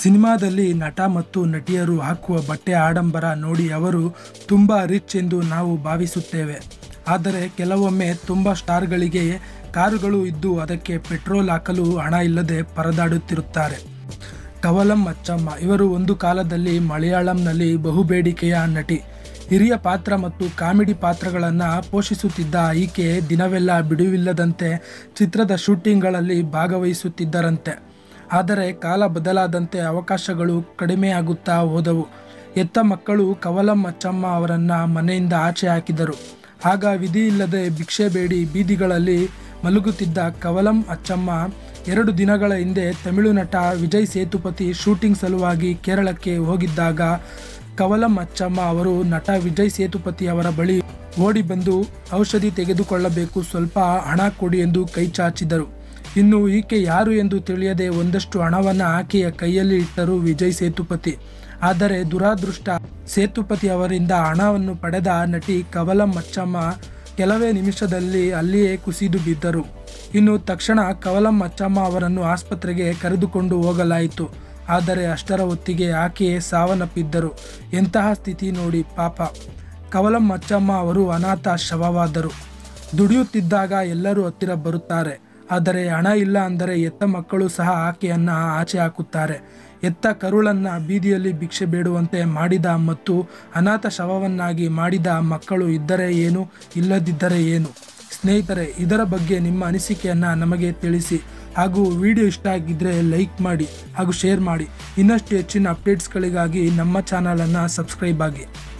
ಸಿನಿಮಾದಲ್ಲಿ ನಟ ಮತ್ತು ನಟಿಯರು ಹಾಕುವ ಬಟ್ಟೆ ಆಡಂಬರ ನೋಡಿ ಅವರು ತುಂಬ ರಿಚ್ ಎಂದು ನಾವು ಭಾವಿಸುತ್ತೇವೆ. ಆದರೆ ಕೆಲವೊಮ್ಮೆ ತುಂಬ ಸ್ಟಾರ್ಗಳಿಗೆ ಕಾರುಗಳು ಇದ್ದು ಅದಕ್ಕೆ ಪೆಟ್ರೋಲ್ ಹಾಕಲು ಹಣ ಇಲ್ಲದೆ ಪರದಾಡುತ್ತಿರುತ್ತಾರೆ. ಕವಲಂ ಅಚ್ಚಮ್ಮ ಇವರು ಒಂದು ಕಾಲದಲ್ಲಿ ಮಲಯಾಳಂನಲ್ಲಿ ಬಹುಬೇಡಿಕೆಯ ನಟಿ. ಹಿರಿಯ ಪಾತ್ರ ಮತ್ತು ಕಾಮಿಡಿ ಪಾತ್ರಗಳನ್ನು ಪೋಷಿಸುತ್ತಿದ್ದ ಈಕೆ ದಿನವೆಲ್ಲ ಬಿಡುವಿಲ್ಲದಂತೆ ಚಿತ್ರದ ಶೂಟಿಂಗ್ಗಳಲ್ಲಿ ಭಾಗವಹಿಸುತ್ತಿದ್ದರಂತೆ. ಆದರೆ ಕಾಲ ಬದಲಾದಂತೆ ಅವಕಾಶಗಳು ಕಡಿಮೆಯಾಗುತ್ತಾ ಹೋದವು. ಹೆತ್ತ ಮಕ್ಕಳು ಕವಲಂ ಅಚ್ಚಮ್ಮ ಅವರನ್ನು ಮನೆಯಿಂದ ಆಚೆ ಹಾಕಿದರು. ಆಗ ವಿಧಿಯಿಲ್ಲದೆ ಭಿಕ್ಷೆ ಬೇಡಿ ಬೀದಿಗಳಲ್ಲಿ ಮಲಗುತ್ತಿದ್ದ ಕವಲಂ ಅಚ್ಚಮ್ಮ 2 ದಿನಗಳ ಹಿಂದೆ ತಮಿಳು ನಟ ವಿಜಯ್ ಸೇತುಪತಿ ಶೂಟಿಂಗ್ ಸಲುವಾಗಿ ಕೇರಳಕ್ಕೆ ಹೋಗಿದ್ದಾಗ ಕವಲಂ ಅಚ್ಚಮ್ಮ ಅವರು ನಟ ವಿಜಯ್ ಸೇತುಪತಿ ಅವರ ಬಳಿ ಓಡಿ ಬಂದು ಔಷಧಿ ತೆಗೆದುಕೊಳ್ಳಬೇಕು, ಸ್ವಲ್ಪ ಹಣ ಕೊಡಿ ಎಂದು ಕೈ ಚಾಚಿದರು. ಇನ್ನು ಈಕೆ ಯಾರು ಎಂದು ತಿಳಿಯದೆ ಒಂದಷ್ಟು ಹಣವನ್ನು ಆಕೆಯ ಕೈಯಲ್ಲಿ ಇಟ್ಟರು ವಿಜಯ್ ಸೇತುಪತಿ. ಆದರೆ ದುರಾದೃಷ್ಟ, ಸೇತುಪತಿ ಅವರಿಂದ ಹಣವನ್ನು ಪಡೆದ ನಟಿ ಕವಲಂ ಅಚ್ಚಮ್ಮ ಕೆಲವೇ ನಿಮಿಷದಲ್ಲಿ ಅಲ್ಲಿಯೇ ಕುಸಿದು ಬಿದ್ದರು. ಇನ್ನು ತಕ್ಷಣ ಕವಲಂ ಅಚ್ಚಮ್ಮ ಅವರನ್ನು ಆಸ್ಪತ್ರೆಗೆ ಕರೆದುಕೊಂಡು ಹೋಗಲಾಯಿತು. ಆದರೆ ಅಷ್ಟರ ಹೊತ್ತಿಗೆ ಆಕೆಯೇ ಸಾವನ್ನಪ್ಪಿದ್ದರು. ಎಂತಹ ಸ್ಥಿತಿ ನೋಡಿ ಪಾಪ. ಕವಲಂ ಅಚ್ಚಮ್ಮ ಅವರು ಅನಾಥ ಶವವಾದರು. ದುಡಿಯುತ್ತಿದ್ದಾಗ ಎಲ್ಲರೂ ಹತ್ತಿರ ಬರುತ್ತಾರೆ. ಆದರೆ ಹಣ ಇಲ್ಲ ಅಂದರೆ ಹೆತ್ತ ಮಕ್ಕಳು ಸಹ ಆಕೆಯನ್ನು ಆಚೆ ಹಾಕುತ್ತಾರೆ. ಹೆತ್ತ ಕರುಳನ್ನು ಬೀದಿಯಲ್ಲಿ ಭಿಕ್ಷೆ ಬೇಡುವಂತೆ ಮಾಡಿದ ಮತ್ತು ಅನಾಥ ಶವವನ್ನಾಗಿ ಮಾಡಿದ ಮಕ್ಕಳು ಇದ್ದರೆ ಏನು, ಇಲ್ಲದಿದ್ದರೆ ಏನು? ಸ್ನೇಹಿತರೆ, ಇದರ ಬಗ್ಗೆ ನಿಮ್ಮ ಅನಿಸಿಕೆಯನ್ನು ನಮಗೆ ತಿಳಿಸಿ. ಹಾಗೂ ವಿಡಿಯೋ ಇಷ್ಟ ಆಗಿದ್ದರೆ ಲೈಕ್ ಮಾಡಿ ಹಾಗೂ ಶೇರ್ ಮಾಡಿ. ಇನ್ನಷ್ಟು ಹೆಚ್ಚಿನ ಅಪ್ಡೇಟ್ಸ್ಗಳಿಗಾಗಿ ನಮ್ಮ ಚಾನಲನ್ನು ಸಬ್ಸ್ಕ್ರೈಬ್ ಆಗಿ.